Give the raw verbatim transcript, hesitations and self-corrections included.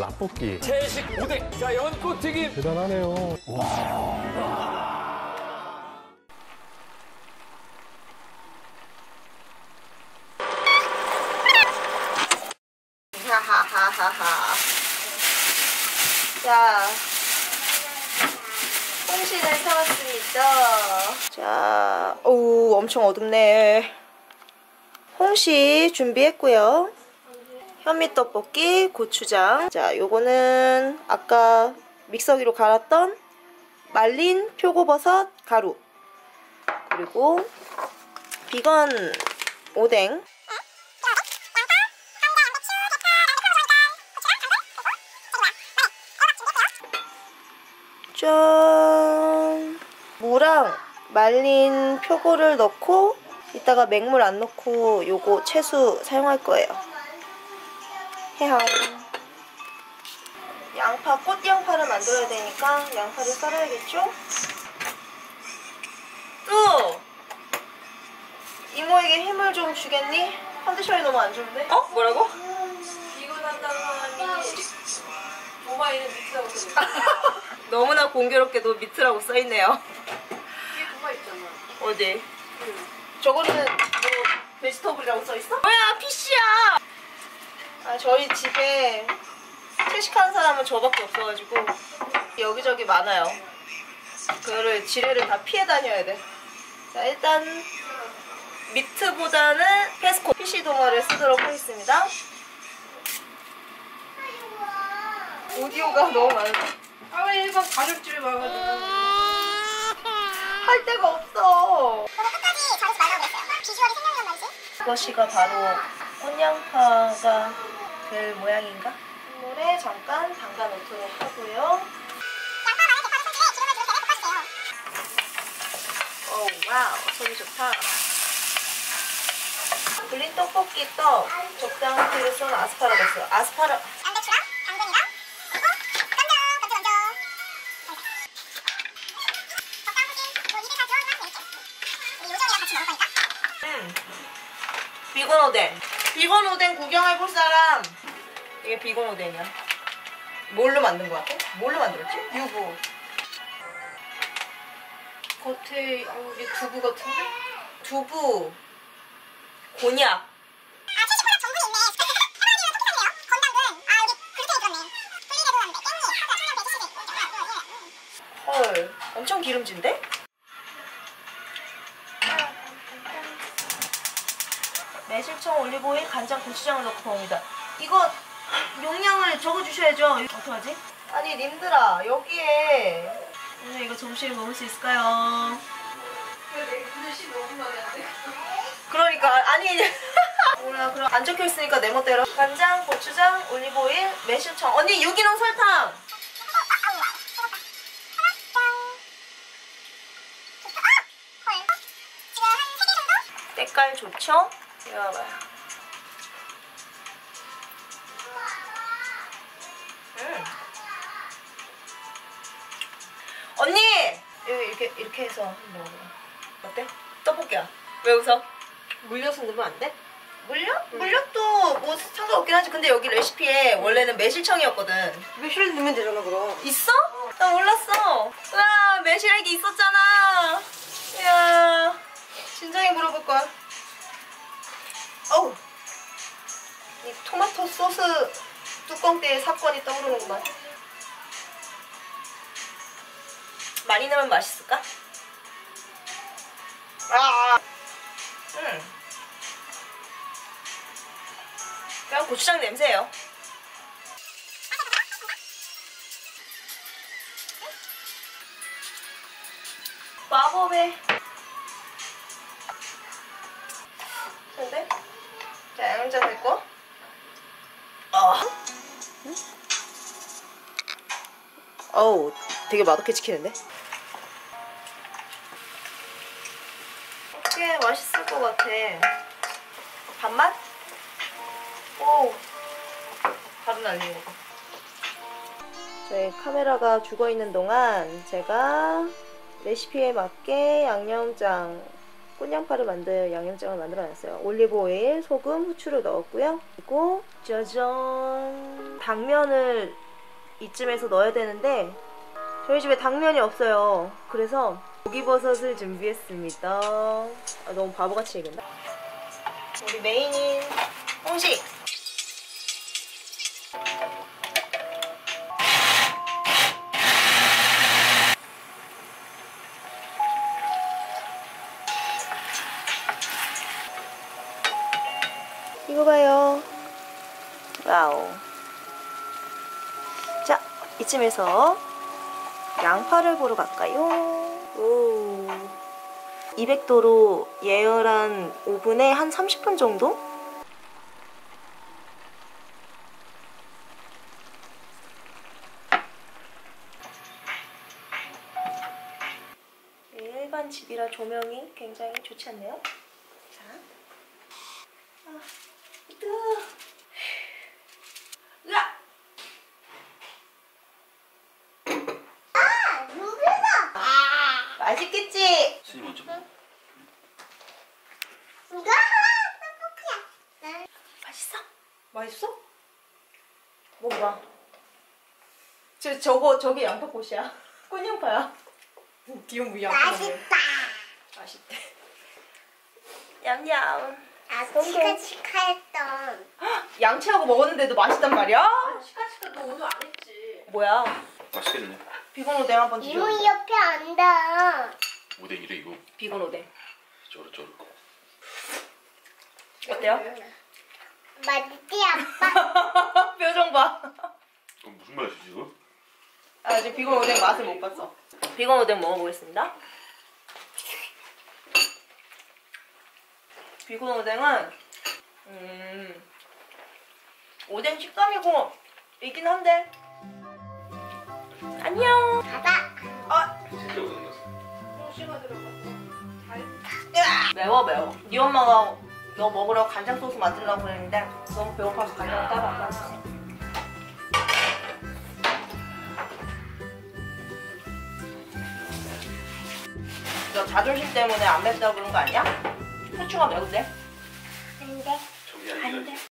라볶이. 채식 오뎅. 자, 연꽃튀김. 대단하네요. 하하하하하. 자, 홍시를 사왔습니다. 자, 오, 엄청 어둡네. 홍시 준비했고요. 현미떡볶이, 고추장. 자, 요거는 아까 믹서기로 갈았던 말린 표고버섯 가루. 그리고 비건 오뎅. 짠! 무랑 말린 표고를 넣고 이따가 맹물 안 넣고 요거 채수 사용할 거예요. 해양. 양파, 꽃양파를 만들어야 되니까 양파를 썰어야겠죠? 또! 이모에게 힘을 좀 주겠니? 컨디션이 너무 안 좋은데? 어? 뭐라고? 피곤한다는 사람이 모바일은 미트라고 써있어. 너무나 공교롭게도 미트라고 써있네요. 뒤에 그거 있잖아. 어디? 응. 저거는 뭐 베지터블이라고 써있어? 뭐야, 피씨야! 아, 저희 집에 채식하는 사람은 저밖에 없어가지고 여기저기 많아요. 그거를 지뢰를 다 피해 다녀야 돼. 자, 일단 미트보다는 페스코 피씨 동화를 쓰도록 하겠습니다. 오디오가 너무 많은데? 아, 왜 일반 가족집에 와가지고. 할 데가 없어. 그거 끝까지 자르지 말라고 그랬어요. 비주얼이 생명이란 말이지. 이것이가 바로 꽃양파가 될 모양인가? 물에 잠깐 담가 놓도록 하고요. 양파, 마늘, 대파를 손질해 기름을 두른 팬에 볶아주세요. 오, 와우, 소리 좋다. 불린 떡볶이 떡, 적당히를 썬 아스파라거스. 아스파라. 양배추랑 당근이랑 그리고 간장, 간장, 간장. 적당 후기, 뭐 입에 잘 들어가기만 하면 되겠지. 우리 요정이랑 같이 먹을 거니까. 음. 비건 오뎅. 비건 오뎅 구경해볼 사람. 이게 비건 오뎅이야. 뭘로 만든 거 같아? 뭘로 만들었지? 유부. 겉에 어, 이게 두부 같은데? 두부. 곤약. 아, 칠십 퍼센트 전분이 있네. 해바라기랑 토끼탕이에요. 건당근. 아, 여기 글루텐이 들었네. 분리돼도 안 돼. 깻잎, 사과, 청양, 배지시드. 헐, 엄청 기름진데? 매실청, 올리브오일, 간장, 고추장을 넣고 봅니다. 이거 용량을 적어주셔야죠. 어떡하지? 아니 님들아, 여기에 오늘 이거 점심에 먹을 수 있을까요? 근데 십 오 분 만에 안 돼. 그러니까 아니 몰라. 그럼 안 적혀있으니까 내 멋대로. 간장, 고추장, 올리브오일, 매실청. 언니 유기농 설탕. 색깔 좋죠? 이거 봐요. 음. 언니! 이렇게 이렇게 해서 한번 먹어봐. 어때? 떡볶이야. 왜 웃어? 물엿은 넣으면 안 돼? 물엿? 응. 물엿도 뭐 상관없긴 하지. 근데 여기 레시피에 원래는 매실청이었거든. 매실 넣으면 되잖아, 그럼. 있어? 나 몰랐어. 우와, 매실액이 있었잖아. 이야, 진작에 물어볼 걸. 어우, 이 토마토 소스 뚜껑대에 사건이 떠오르는구만. 많이 넣으면 맛있을까? 아, 음. 그냥 고추장 냄새예요. 마법의 근데? 자, 양념장 됐고. 어. 응? 어우, 되게 맛없게 지키는데? 꽤 맛있을 것 같아. 밥맛? 오, 바로 날리는 거. 저희 카메라가 죽어있는 동안 제가 레시피에 맞게 양념장, 꾼양파를 만들 양념장을 만들어놨어요. 올리브 오일, 소금, 후추를 넣었고요. 그리고 짜잔, 당면을 이쯤에서 넣어야 되는데 저희 집에 당면이 없어요. 그래서 고기버섯을 준비했습니다. 아, 너무 바보같이 얘기한다. 우리 메인인 홍식. 이거 봐요. 와우. 자, 이쯤에서 양파를 보러 갈까요? 오. 이백 도로 예열한 오븐에 한 삼십 분 정도? 일반 집이라 조명이 굉장히 좋지 않네요. 자. 아, 뜨거워. 으악! 아, 누구다? 아, 맛있겠지? 스님 먼저 먹어. 누가? 떡볶이야. 맛있어? 맛있어? 먹어봐. 저, 저거, 저게 양파꽃이야. 꽃양파야. 귀여운 양파. 맛있다. 맛있대. 냠냠. 아, 치카치카했던. 양치하고 먹었는데도 맛있단 말이야? 시카시카 너 오늘 안 했지? 뭐야? 맛있겠네. 비건 오뎅 한번 이모 드셔. 옆에 앉아. 오뎅이래 이거. 비건 오뎅. 쩌르쩌르. 어때요? 맛있지, 아빠? 표정 봐. 그럼 무슨 맛이지 이거? 아, 아직 비건 오뎅 맛을 못 봤어. 비건 오뎅 먹어보겠습니다. 비건 오뎅은 음 오뎅 식감이고 있긴 한데 안녕. 가봐. 아 진짜 오뎅 넣었어. 홍시가 들어갔어. 으아! 매워 매워. 네 엄마가 너 먹으러 간장 소스 만들려고 그랬는데 너무 배고파서 간장 따로 안 만들었어. 너 자존심 때문에 안 맵다고 그런 거 아니야? 후추가 매운데? 안 돼. 정리 안 돼.